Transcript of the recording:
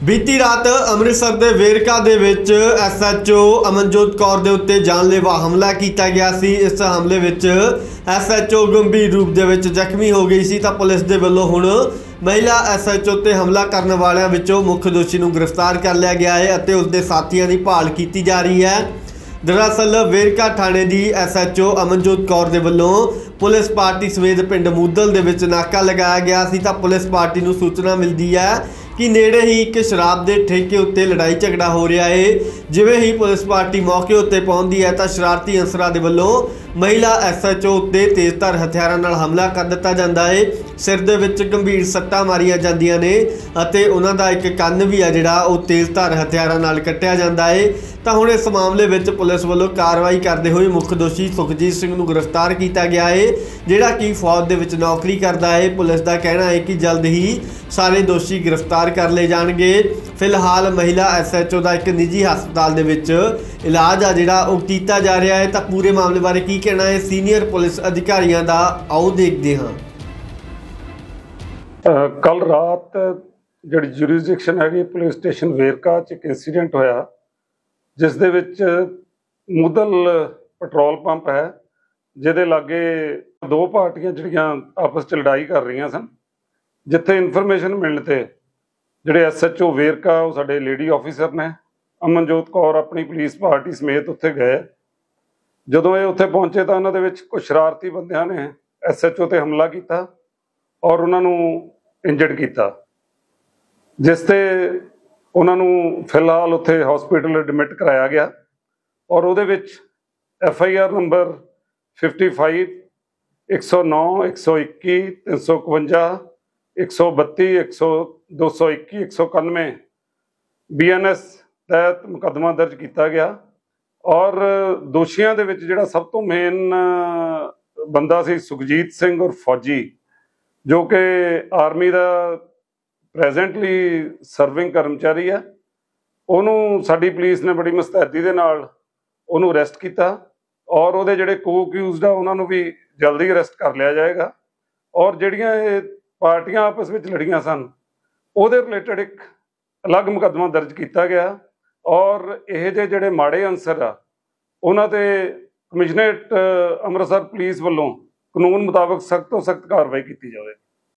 बीती रात अमृतसर के वेरका दे विच SHO अमनजोत कौर के उत्ते जानलेवा हमला किया गया सी। इस हमले विच SHO गंभीर रूप दे विच जख्मी हो गई सी। तां पुलिस दे वल्लों हुण महिला SHO ते हमला करने वालियां विचों मुख्य दोषी नूं गिरफ्तार कर लिया गया है अते उसदे साथियों की भाल की जा रही है। दरअसल वेरका थाने की SHO अमनजोत कौर के वल्लों पुलिस पार्टी समेत पिंड मूदल दे विच नाका लगाया गया सी। तां पुलिस पार्टी नूं सूचना मिलती है कि नेड़े ही एक शराब के ठेके उत्ते लड़ाई झगड़ा हो रहा है। जिवें ही पुलिस पार्टी मौके उत्ते पहुंचती है तो शरारती अंसरां दे वल्लों महिला SHO उत्ते तेज़धार हथियारां नाल हमला कर दिता जाता है। सिर दे विच गंभीर सट्टां मारियां जांदियां ने अते उन्हां दा एक कंन भी है जिहड़ा वो तेज़धार हथियारां नाल कट्टिया जाता है। तो हुण इस मामले विच पुलिस वल्लों कार्रवाई करते हुए मुख्य दोषी सुखजीत सिंह नूं गिरफ्तार किया गया है, जिहड़ा कि फौज दे विच नौकरी करता है। पुलिस का कहना है कि जल्द ही सारे दोषी गिरफ्तार कर ले जाएंगे। फिलहाल महिला SHO का एक निजी हस्पताल दे विच इलाज आ जिहड़ा वो कीता जा रहा है। तो पूरे मामले बारे की कहना है सीनियर पुलिस अधिकारियों का, आओ देखते हाँ। कल रात जिहड़ी जुरिसडिक्शन हैगी पुलिस स्टेशन वेरका च एक इंसीडेंट होया जिस दे विच मुदल पेट्रोल पंप है जिहदे लागे दो पार्टियां जिहड़ियां आपस च लड़ाई कर रही सन। जिथे इनफॉर्मेशन मिलने ते जिहड़े SHO वेरका वो साडे लेडी ऑफिसर ने अमनजोत कौर अपनी पुलिस पार्टी समेत उत्थे गए। जदों ये उत्थे पहुंचे तो उन्हां दे विच कुछ शरारती बंदियां ने SHO ते हमला किया और उन्हां नूं इंजर्ड किया, जिसते उन्होंने फिलहाल उत्थे हॉस्पिटल एडमिट कराया गया और उहदे विच FIR नंबर 55 109 121 351 132 221 191 BNS तहत मुकदमा दर्ज किया गया। और दोषियों दे विच जिहड़ा सब तो मेन बंदा सी सुखजीत सिंह और फौजी, जो कि आर्मी का प्रेजेंटली सर्विंग कर्मचारी है, उन्होंने साडी पुलिस ने बड़ी मुस्तैदी दे नाल उन्होंने अरेस्ट किया और उहदे जिहड़े को-अक्यूज़ड आ उन्होंने भी जल्दी अरेस्ट कर लिया जाएगा। और जिहड़ियां ये पार्टियां आपस में लड़ियां सन उहदे रिलेटेड एक अलग मुकदमा दर्ज किया गया और यह जिहड़े माड़े अंसर आ उन्हां ते कमिश्नरेट अमृतसर पुलिस वालों कानून मुताबक सख्त तो सख्त कार्रवाई की जाए।